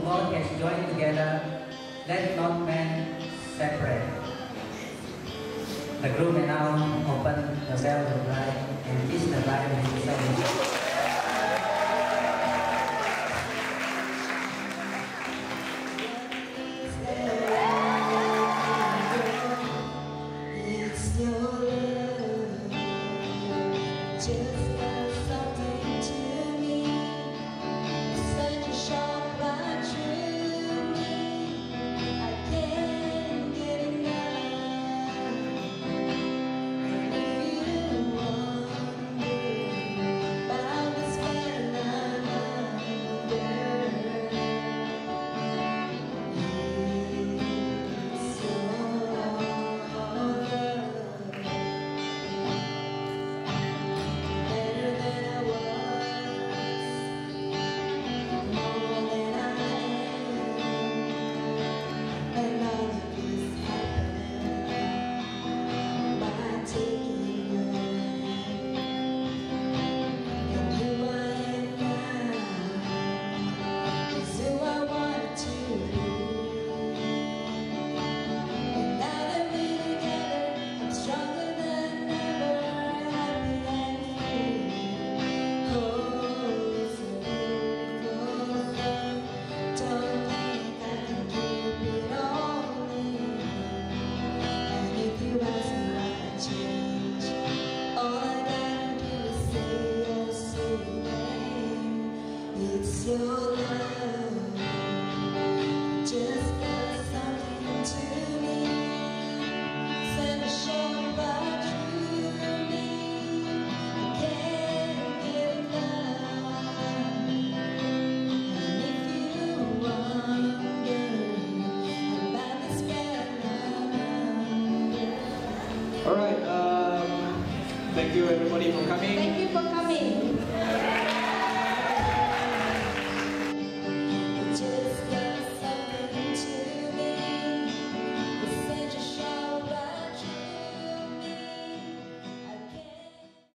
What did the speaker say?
God has joined together, let not man separate. The groom may now open the veil of the bride and kiss the bride with his son. Alright, thank you everybody for coming. Thank you for coming.